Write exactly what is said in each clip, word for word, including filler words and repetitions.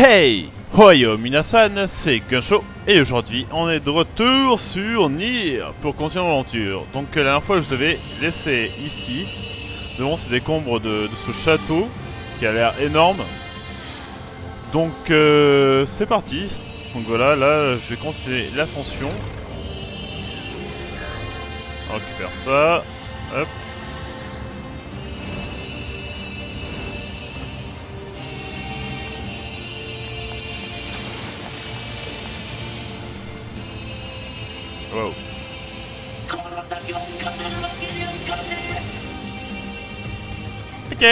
Hey! Hoyo minasan, c'est Gunsho et aujourd'hui on est de retour sur Nier pour continuer l'aventure. Donc la dernière fois je vous avais laissé ici, devant ces décombres de, de ce château qui a l'air énorme. Donc euh, c'est parti. Donc voilà, là je vais continuer l'ascension. On récupère ça. Hop. Wow. Ok.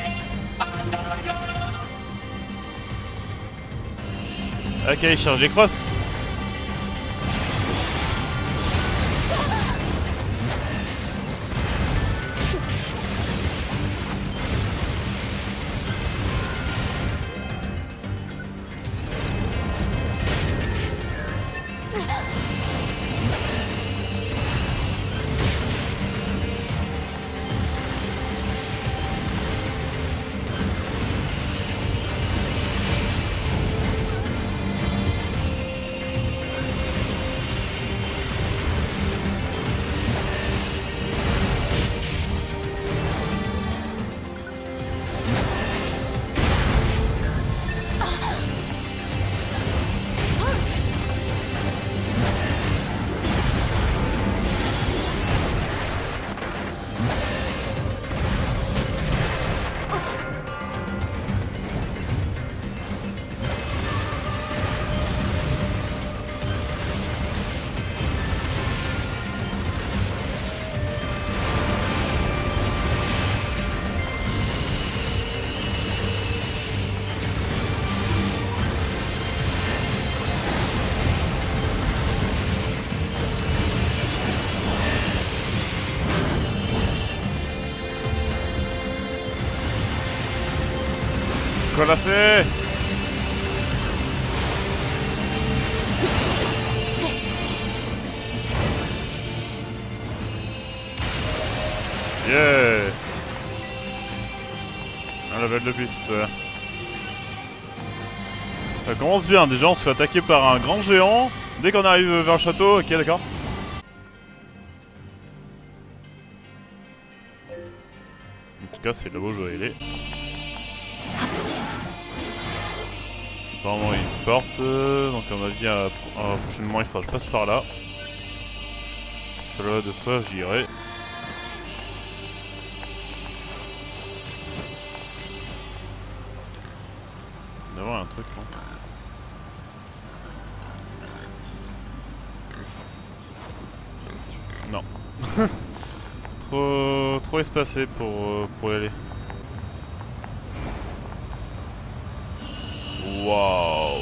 Ok, charge les crosses. Colassé. Yeah. Un level de plus. Ça commence bien, déjà on se fait attaquer par un grand géant dès qu'on arrive vers le château. Ok, d'accord. En tout cas c'est là-bas où je dois y aller. Apparemment une porte, euh, donc à mon avis à, à, prochainement il faudra que je passe par là. Cela de soi j'y irai. Il doit y avoir un truc non. Non. trop, trop espacé pour, euh, pour y aller. Waouh.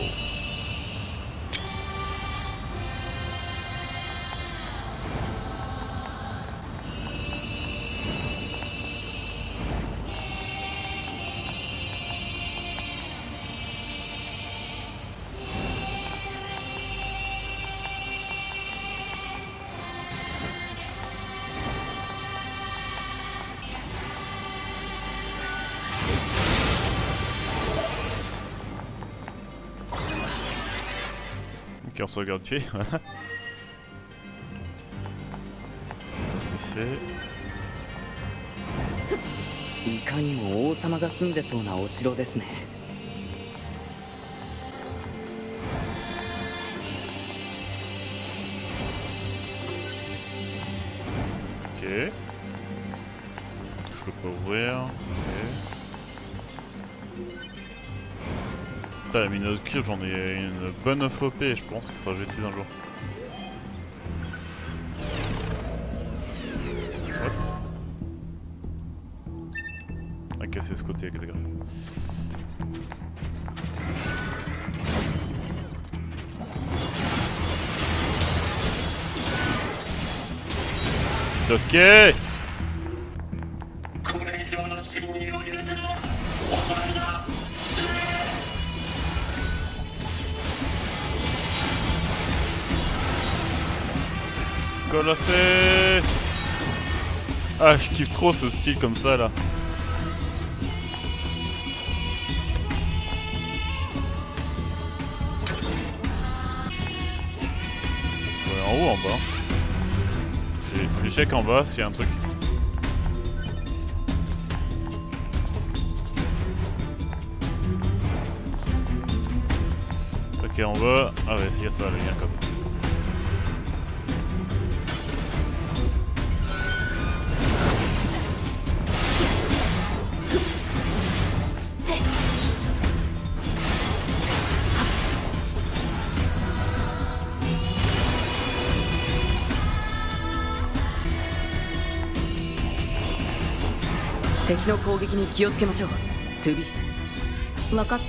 Ok, on se regarde pied, voilà. Ça c'est fait. いかにも王様が住んでそうなお城ですね。 Ok. Je peux pas ouvrir. Ok. Putain, la mine de cuivre, j'en ai une bonne F O P, je pense qu'il faudra que je l'utilise un jour. À casser ce côté avec les grèves. Ok. Colossé. Ah, je kiffe trop ce style comme ça là. bas. Je check en bas s'il y a un truc. Ok, en bas. Ah ouais, s'il y a ça, il y a un coffre. 敵の攻撃に気をつけましょう。トゥビ。 分かった。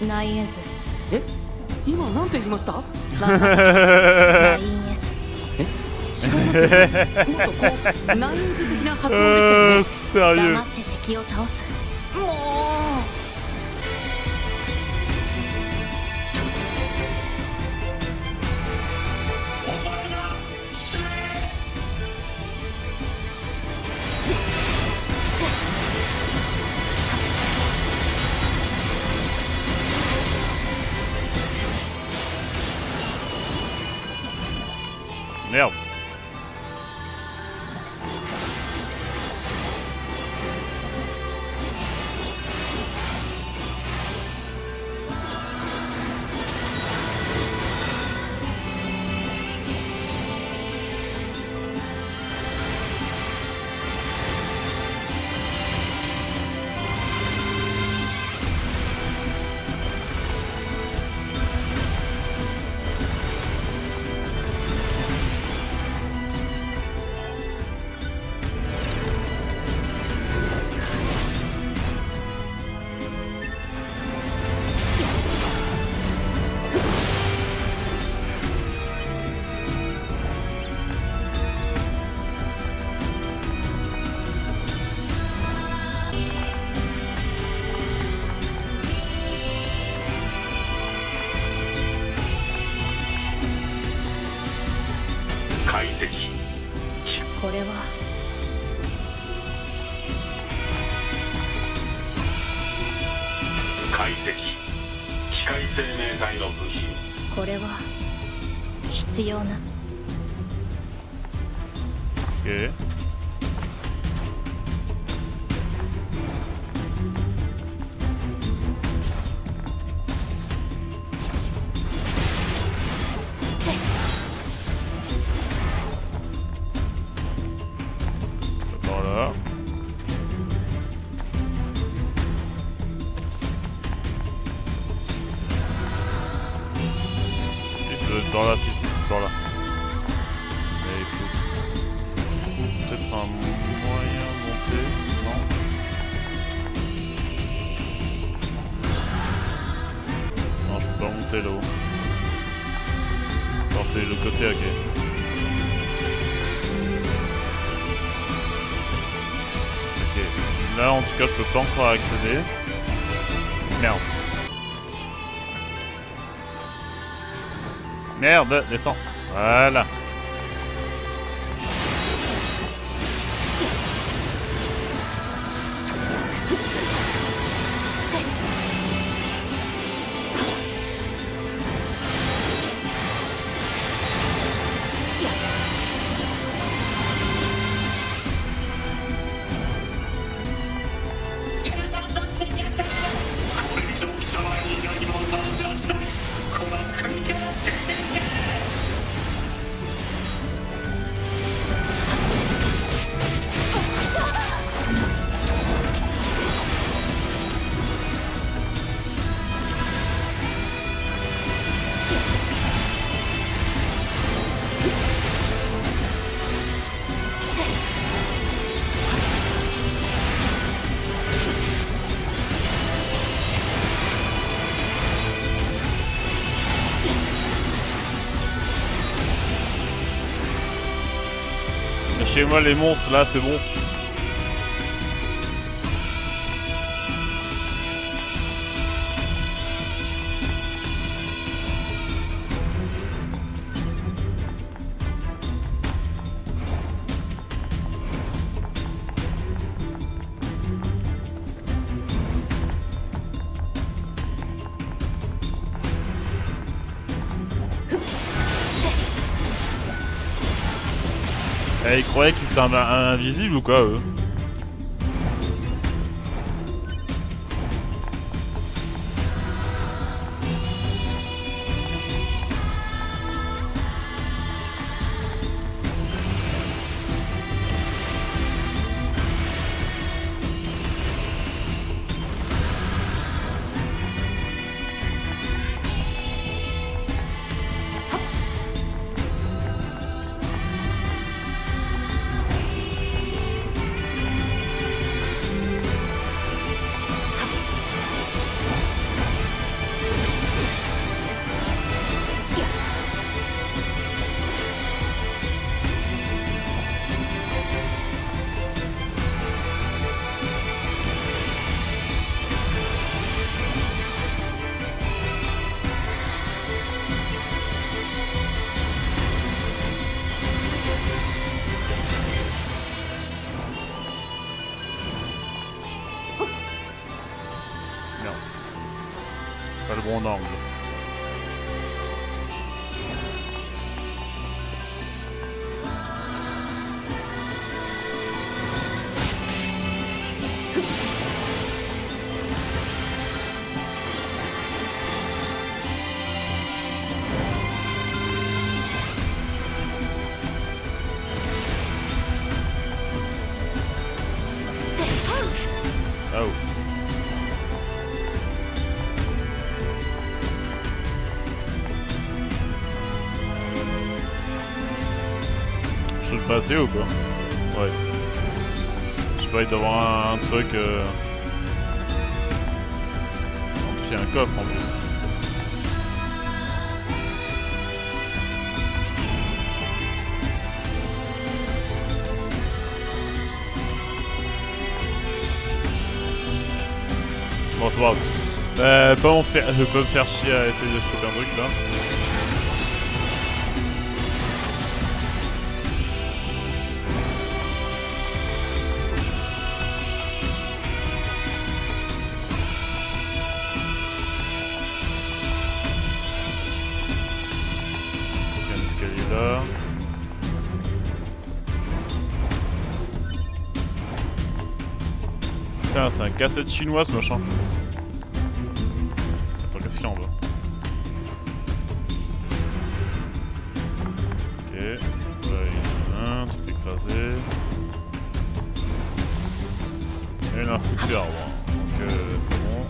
ナインエズ。 え、今なんて言いました？ ナインエス。 え、違いますよね。もっとこうナインズ的な発音でしたよね。 黙って敵を倒す。もう。 Merde. これは解析機械生命体の部品。 これは必要な。 Ok. Voilà. Et ça doit être par là, si, si, c'est par là. Mais il faut peut-être un moyen de monter, non? Non, je peux pas monter là-haut. Alors c'est le côté, ok. Ok, là en tout cas je peux pas encore accéder. Merde. Merde, descends. Voilà. Chez moi les monstres là c'est bon. Eh, ils croyaient qu'ils étaient un, un, invisibles ou quoi, eux? Pas le bon angle. Oh. Je peux passer ou quoi? Ouais. Je sais pas, il doit y avoir un, un truc... Euh... Puis un coffre en plus. Bon, c'est pas grave. Euh, pas en faire... Je peux me faire chier à essayer de choper un truc là. Là. Putain, c'est un cassette chinois ce machin. Attends, qu'est-ce qu'il y a en bas? Ok. Ouais, il y en a un, tout écrasé. Et il a un foutu arbre. Donc, euh, bon.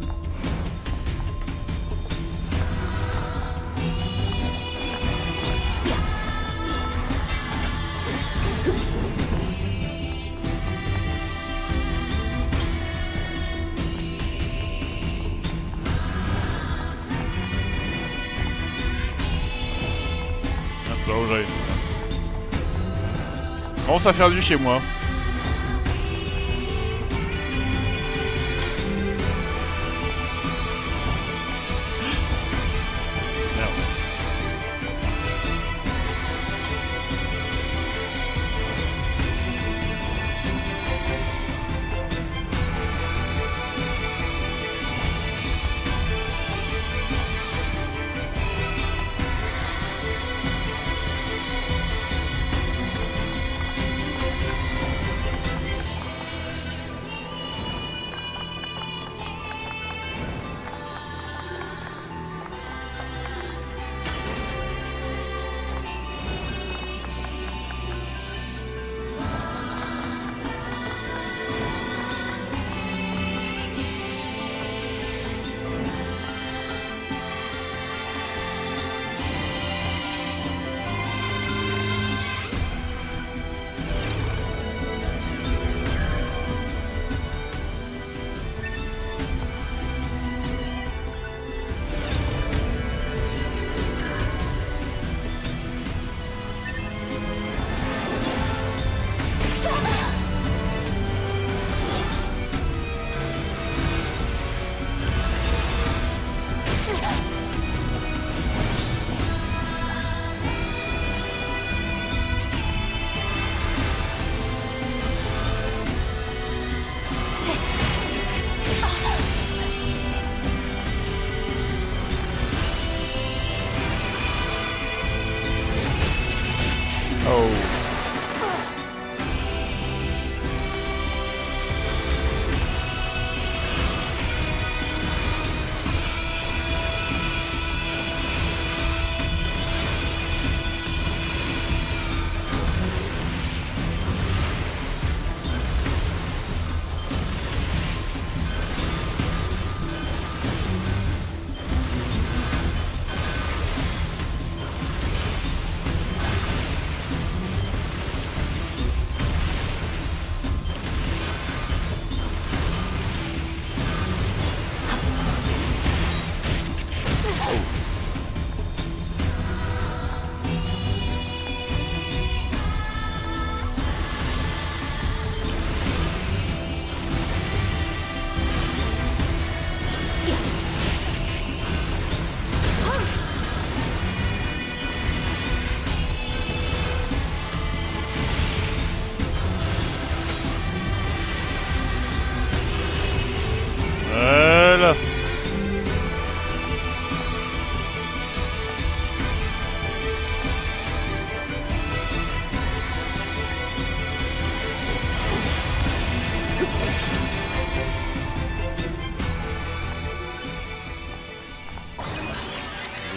C'est pas où j'arrive. Commence à faire du chez moi. Merde.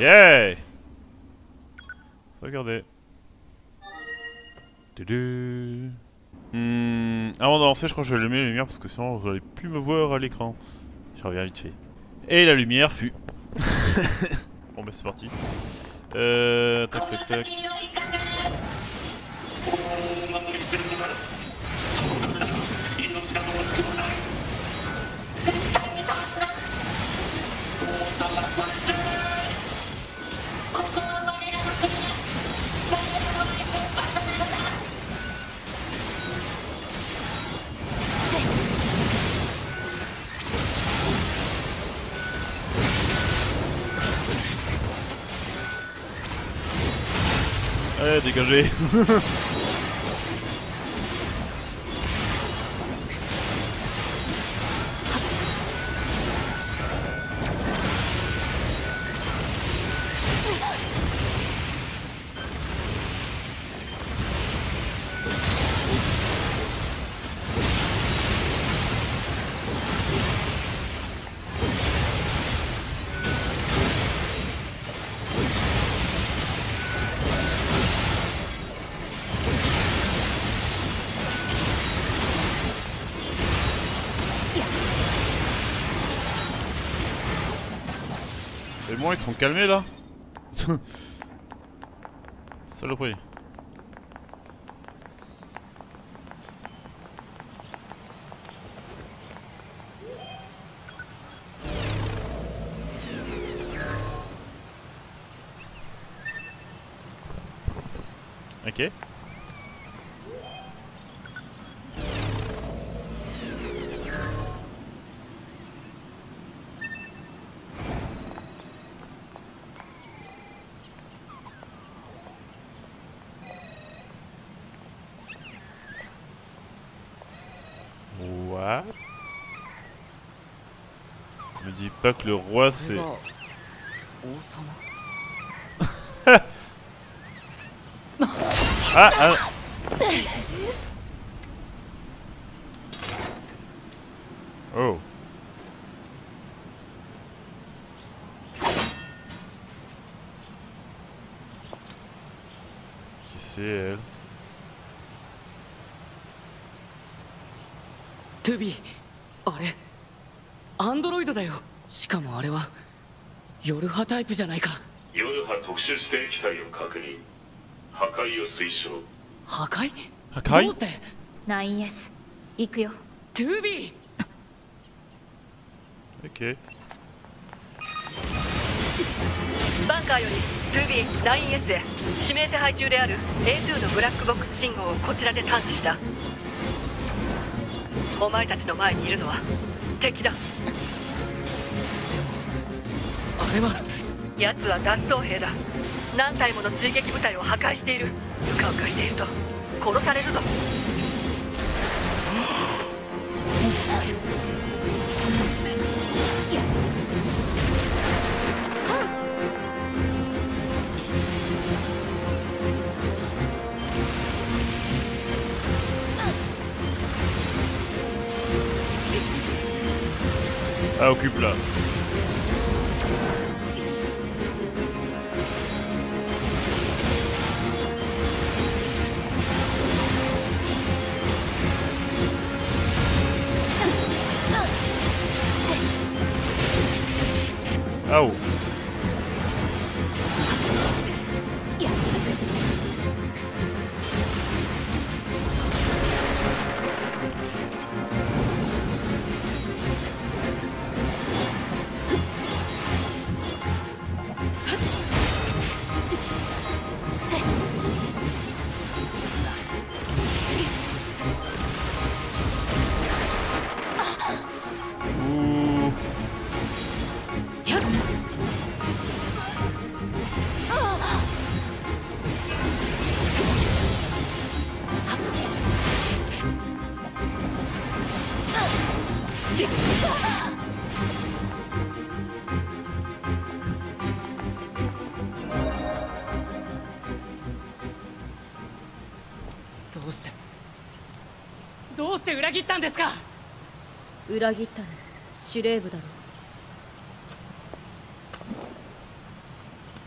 Yeah. Regardez. Hmm, avant d'avancer, je crois que je vais allumer la lumière parce que sinon vous n'allez plus me voir à l'écran. Je reviens vite fait. Et la lumière fut. Bon, bah c'est parti. Euh. Tac, tac, tac. Allez, dégagez. C'est bon, ils sont calmés là. Saloperie. Ok. What? Me dis pas que le roi c'est... Ah, ah. Oh. Qui c'est elle? トゥビー、あれアンドロイドだよ。しかもあれは夜波タイプじゃないか。 夜波特殊指定機体を確認。破壊を推奨。 破壊？ 破壊？ どうして？ ナインエス 行くよ。 トゥビー。 Ok. バンカーより トゥビーナインエス へ指名手配中である エーツー のブラックボックス信号をこちらで探知した。お前たちの前にいるのは敵だ。 あれは奴は脱走兵だ。何体もの追撃部隊を破壊している。うかうかしていると殺されるぞ。 Ah, occupe là. Ah oh. Ouh. どうしてどうして裏切ったんですか。 裏切ったの司令部だろ。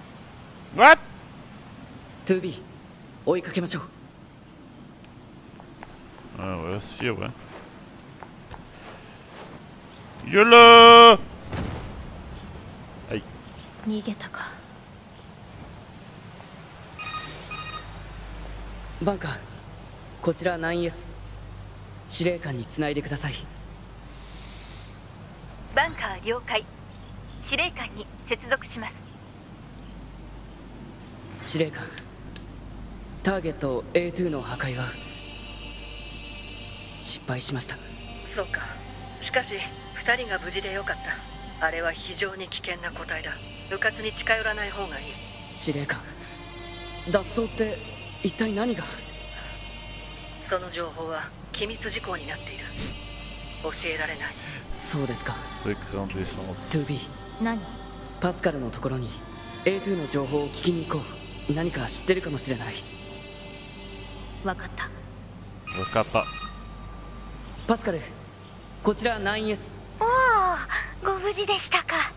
What? トゥービー追いかけましょう。 Ah ouais, si, ouais. YOLO! 逃げたか。 バンカー、こちら ナインエス 司令官につないでください。 バンカー了解。司令官に接続します。 司令官、ターゲット エーツー の破壊は失敗しました。 そうか。しかしふたりが無事でよかった。あれは非常に危険な個体だ。迂闊に近寄らない方がいい。 司令官、脱走って一体何が？ その情報は機密事項になっている。教えられない。 そうですか。 Secret défense. トゥービー、 何？ パスカルのところに エーツー の情報を聞きに行こう。何か知ってるかもしれない。 わかった。 分かった。 パスカル、こちら ナインエス。 おお、ご無事でしたか。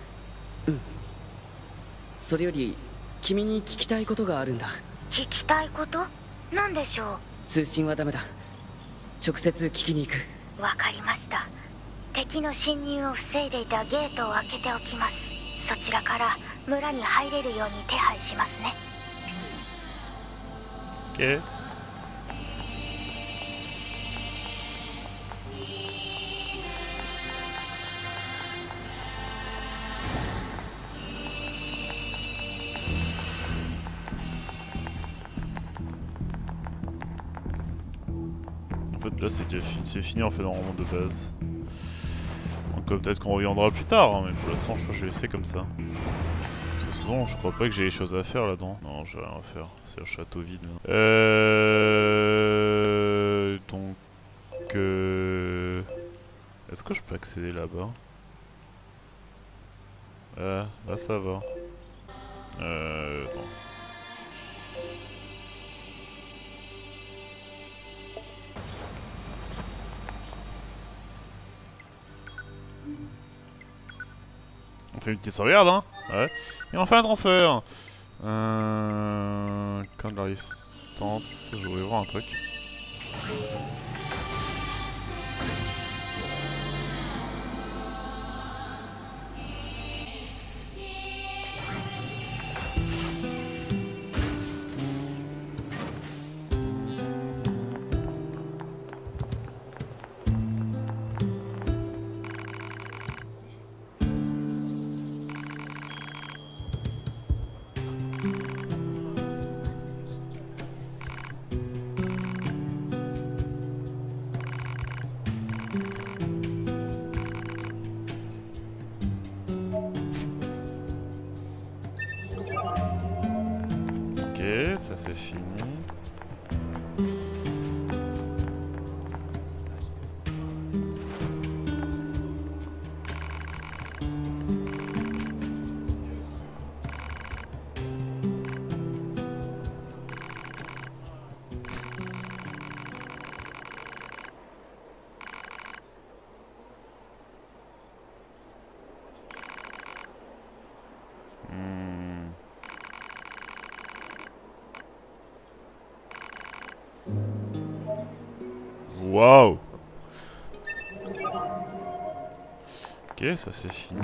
それより君に聞きたいことがあるんだ。 聞きたいこと？何でしょ通信はダメだ。直接聞きに行く。 う。わかりました。敵の侵入を防いでいたゲートを開けておきます。そちらから村に入れるように手配しますね。 Ok. En fait là c'est déjà fini, c'est fini en fait dans le monde de base. Donc euh, peut-être qu'on reviendra plus tard, hein, mais pour l'instant je crois que je vais laisser comme ça. Parce que sinon je crois pas que j'ai des choses à faire là-dedans. Non, j'ai rien à faire, c'est un château vide. Là. Euh... Donc... Euh... Est-ce que je peux accéder là-bas? Euh... Là ça va. Euh... Attends. On fait une petite sauvegarde, hein. Ouais. Et on fait un transfert. Euh... Quand de la résistance... Je voulais voir un truc. Ok, ça c'est fini. Hmm. Waouh. Ok, ça c'est fini.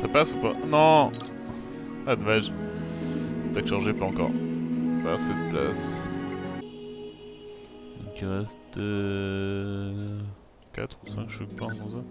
Ça passe ou pas? Non. Ah dommage. T'as changé pas encore. Pas assez de place. Donc il reste euh... quatre ou cinq chocs pas dans ça.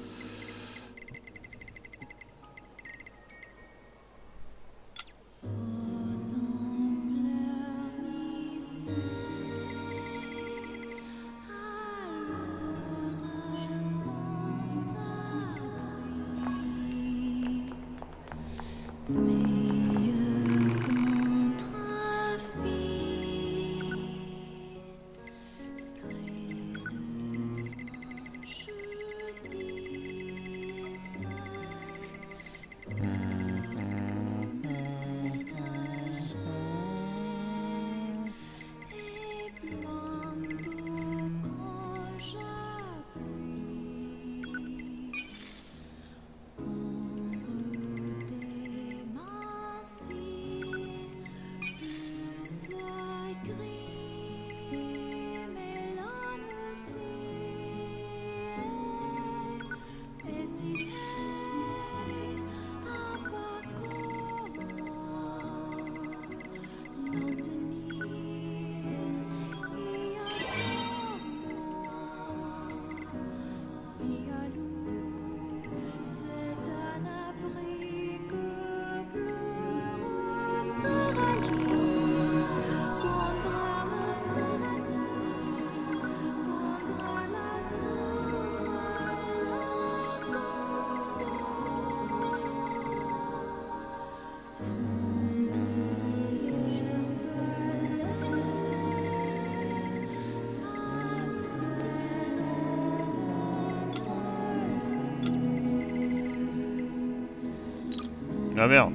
Ah merde.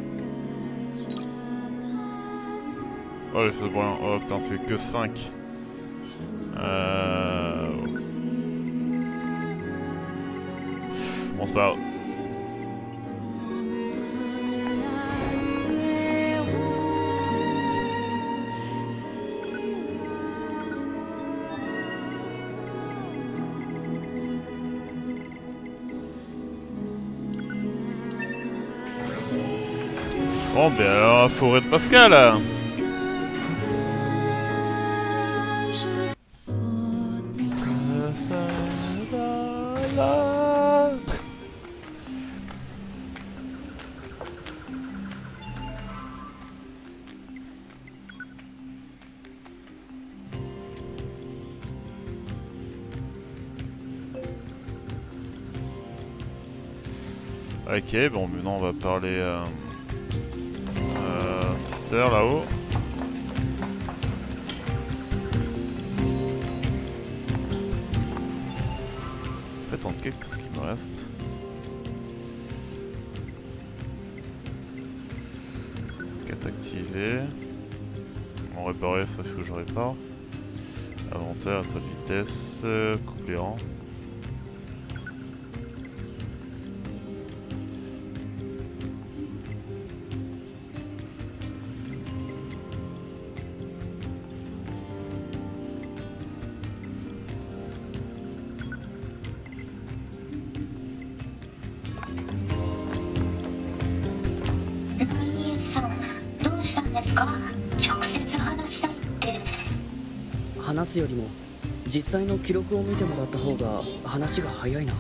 Oh j'ai fait pour rien. Oh putain c'est que cinq. Euh... Bon c'est pas grave. Bon ben alors la forêt de Pascal là. Ok, bon maintenant on va parler euh, euh, Mister là-haut. En fait en quête qu'est-ce qu'il me reste? Quête activée. On réparer ça il faut que je répare. Inventaire, taux de vitesse, euh, coupérant. 話すよりも実際の記録を見てもらった方が話が早いな。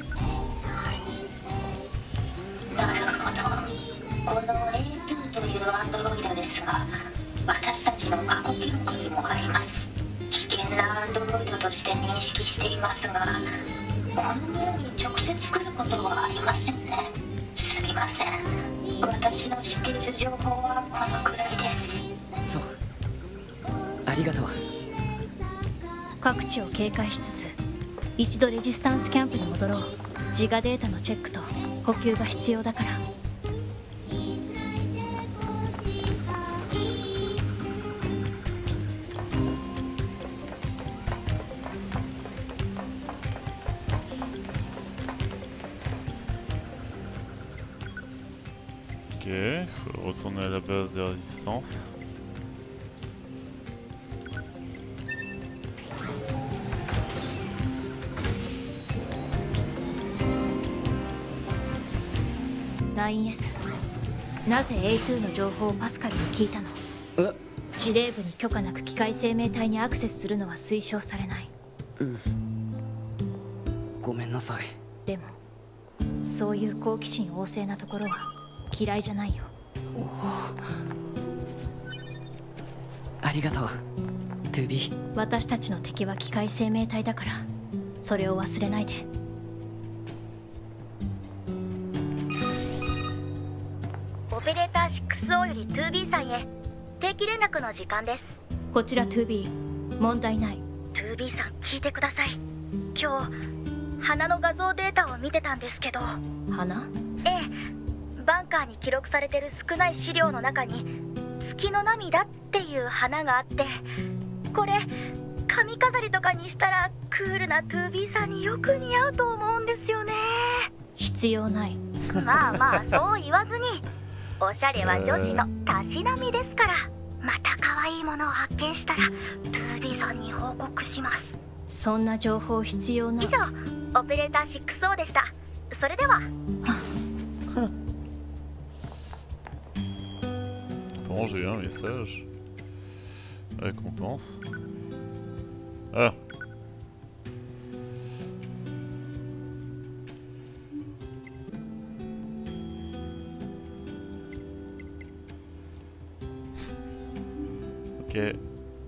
なるほど。この エーツー というアンドロイドですが、私たちの過去記録にもあります。危険なアンドロイドとして認識していますが、この村に直接来ることはありませんね。すみません。私の知っている情報はこのくらいです。 そう。ありがとう。 各地を警戒しつつ一度レジスタンスキャンプに戻ろう。自我データのチェックと補給が必要だから。 Ok, il faut retourner à la base de résistance. ナインエス なぜ エーツー の情報をパスカルに聞いたの？ え司令部に許可なく機械生命体にアクセスするのは推奨されない。 うんごめんなさい。 でもそういう好奇心旺盛なところは嫌いじゃないよ。 おおありがとうトゥビー。 私たちの敵は機械生命体だからそれを忘れないで。 オペレーター シックスオー より ツービー さんへ定期連絡の時間です。 こちら ツービー 問題ない。 ツービー さん聞いてください。今日花の画像データを見てたんですけど。 花？ ええ、バンカーに記録されてる少ない資料の中に月の涙っていう花があって、これ髪飾りとかにしたらクールな ツービー さんによく似合うと思うんですよね。 必要ない。 まあまあそう言わずに、おしゃれは女子のたしなみですから。また可愛いものを発見したら ツービー さんに報告します。 そんな情報必要な。 以上オペレーター シックスオー でした。それでは。 Bon, j'ai eu un message. Récompense. Ah. Ok.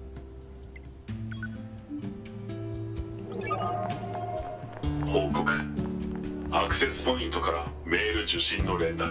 報告。アクセスポイントからメール受信の連絡。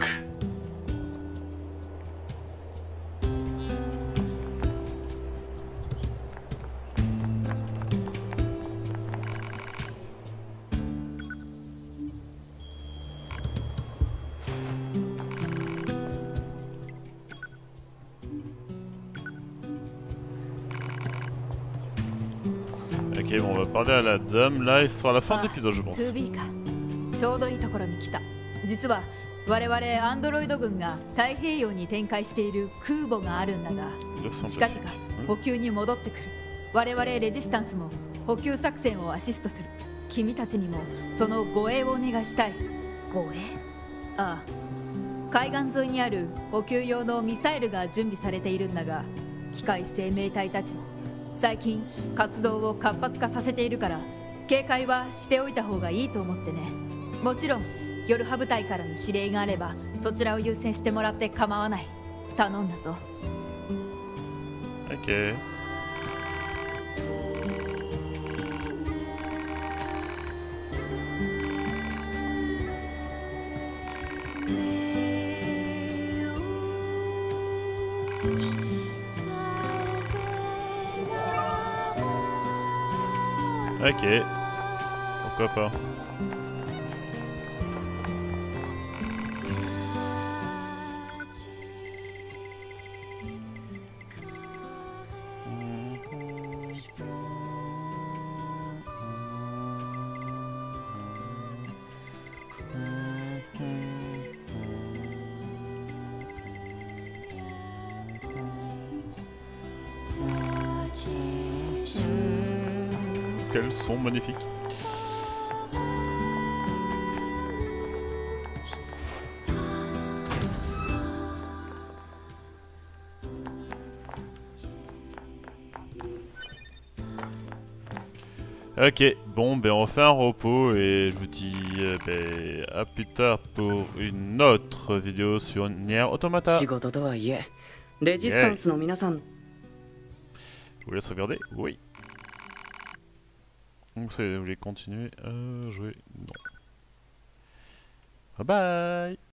Ok, bon, on va parler à la dame. Là, il sera à la fin de l'épisode, je pense. ツービー か。ちょうどいいところに来た。実は我々アンドロイド軍が太平洋に展開している空母があるんだが、近々補給に戻ってくる。我々レジスタンスも補給作戦をアシストする。君たちにもその護衛をお願いしたい。 護衛？ ああ、海岸沿いにある補給用のミサイルが準備されているんだが、機械生命体たちも最近活動を活発化させているから警戒はしておいた方がいいと思ってね。もちろん夜派部隊からの指令があればそちらを優先してもらって構わない。頼んだぞ。 Ok. Ok, pourquoi pas. Quels sont magnifiques. Ok, bon ben on refait un repos et je vous dis euh, ben, à plus tard pour une autre vidéo sur Nier Automata. 仕事とはいえ、レジスタンスの皆さん。 Vous voulez sauvegarder? Oui. Donc vous voulez continuer à jouer? Non. Bye bye.